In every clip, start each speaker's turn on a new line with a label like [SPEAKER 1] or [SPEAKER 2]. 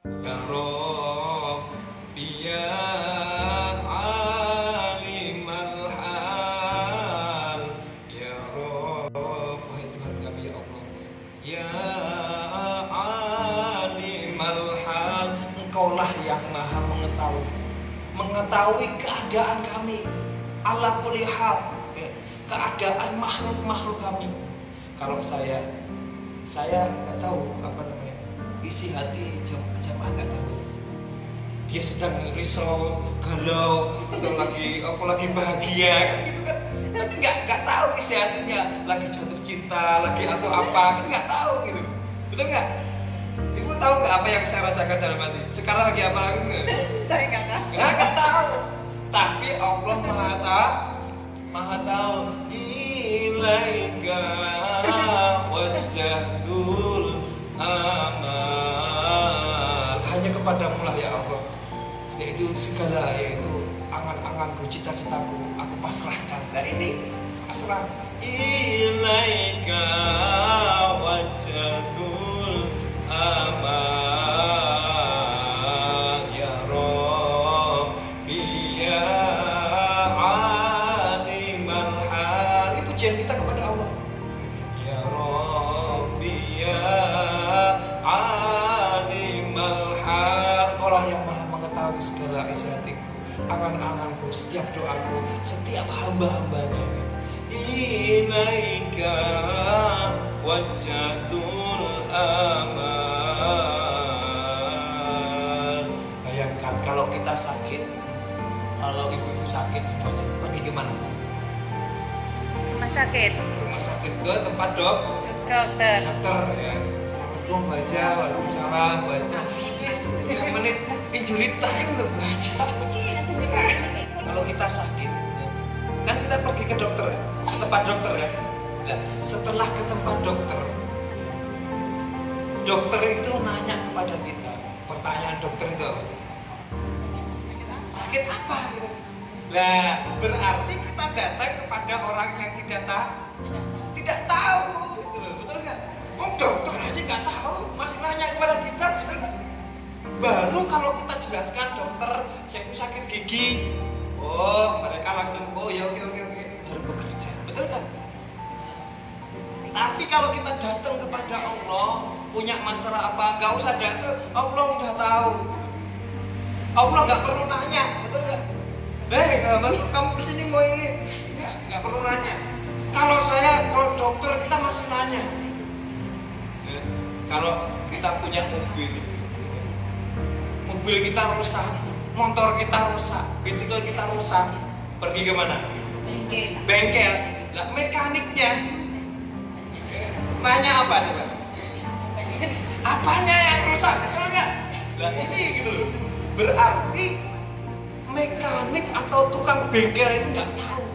[SPEAKER 1] Ya Rabbi ya alimal hal. Ya Rabb, wahai Tuhan kami ya Allah. Ya alimal hal, Engkaulah yang maha mengetahui keadaan kami, ala kulli hal, keadaan makhluk kami. Kalau saya nggak tahu apa namanya isi hati jamaah nggak tahu. Dia sedang risau, galau, atau lagi bahagia kan gitu kan. Tapi nggak tahu isi hatinya, lagi jatuh cinta, lagi atau apa, kan nggak tahu gitu. Betul nggak? Ibu tahu nggak apa yang saya rasakan dalam hati? Sekarang lagi apa lagi nggak?
[SPEAKER 2] Saya nggak tahu.
[SPEAKER 1] Nggak tahu. Tapi Allah Maha tahu. Ilaika wajjahdul amal. Hanya kepadamu lah ya Allah. Yaitu segala, yaitu angan-anganku, cita-citaku, aku pasrahkan. Dan ini pasrah. Ilaika wajjahdul amal. Ya Rabbi ya alimal hal. Ini pujian kita kepada Allah. Ya Rabbi ya alimal hal. Engkaulah yang maha mengetahui segala isi hatiku, angan-anganku, setiap doaku, setiap hamba-hambanya. Ilaika wajjahdul amal. Bayangkan kalau kita sakit, kalau ibu-ibu sakit semuanya pergi kemana?
[SPEAKER 2] Rumah sakit.
[SPEAKER 1] Rumah sakit, ke tempat
[SPEAKER 2] Dokter.
[SPEAKER 1] dokter ya. Assalamualaikum baca, waalaikumsalam baca. 3 menit injury time loh baca. Kalau kita sakit, kan kita pergi ke dokter ya, ke tempat dokter ya. Nah, setelah ke tempat dokter itu nanya kepada kita. Pertanyaan dokter itu apa? Sakit apa gitu. Nah, berarti kita datang kepada orang yang tidak tahu gitu loh, betul nggak? Oh, dokter aja nggak tahu, masih nanya kepada kita, betul nggak? Baru kalau kita jelaskan, dokter, saya sakit gigi. Oh, mereka langsung, oh ya oke, baru bekerja, betul nggak? Tapi kalau kita datang kepada Allah, punya masalah apa, nggak usah datang, Allah udah tahu. Allah nggak perlu nanya, betul nggak? Kamu kesini mau ini, nggak perlu nanya. Kalau dokter kita masih nanya. Kalau kita punya mobil kita rusak, motor kita rusak, bisiklet kita rusak, pergi ke mana? Bengkel. Nah, mekaniknya nanya apa coba? Apanya yang rusak? Betul nggak? Nah ini gitu loh. Berarti mekanik atau tukang bengkel itu nggak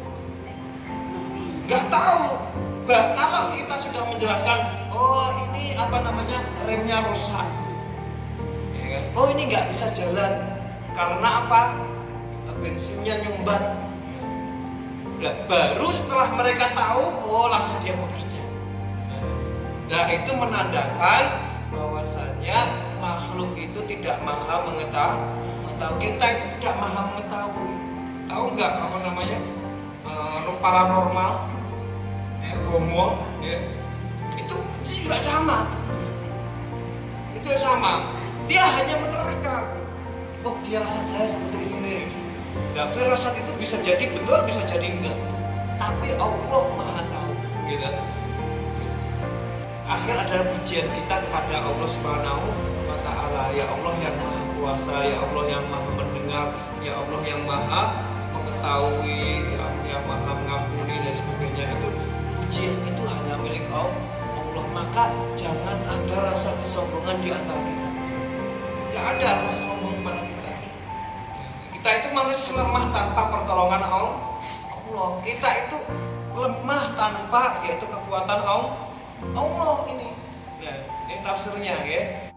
[SPEAKER 1] tahu. Bah, kalau kita sudah menjelaskan, oh ini apa namanya remnya rusak, ya kan? Oh ini nggak bisa jalan karena apa? Bensinnya nyumbat. Nah, baru setelah mereka tahu, oh langsung dia bekerja. Nah itu menandakan bahwasannya makhluk itu tidak maha mengetahui. Kita itu tidak maha mengetahui. Tahu nggak apa namanya paranormal, bomo, ya. Itu juga sama. Itu sama. Dia hanya menerka. Oh firasat saya seperti ini. Nah firasat itu bisa jadi betul, bisa jadi enggak. Tapi Allah maha tahu. Gitu. Akhir adalah pujian kita kepada Allah Subhanahu wa Ta'ala. Ya Allah yang maha kuasa, ya Allah yang maha mendengar, ya Allah yang maha mengetahui, yang maha mengampuni dan sebagainya. Itu pujian itu hanya milik Allah. Maka jangan ada rasa kesombongan di antara kita. Gak ada rasa sombong pada kita. Kita itu manusia lemah tanpa pertolongan Allah. Kita itu lemah tanpa yaitu kekuatan Allah ini. Nah, ini tafsirnya ya.